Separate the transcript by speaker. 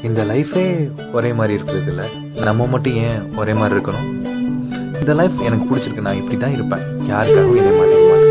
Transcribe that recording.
Speaker 1: இந்த லைஃபே ஒரே மாதிரி இருக்கிறது இல்லை, நம்ம மட்டும் ஏன் ஒரே மாதிரி இருக்கணும்? இந்த லைஃப் எனக்கு பிடிச்சிருக்கு, நான் இப்படி தான் இருப்பேன், யாருக்காகவும் என்னை மாற்றிக்க மாட்டேன்.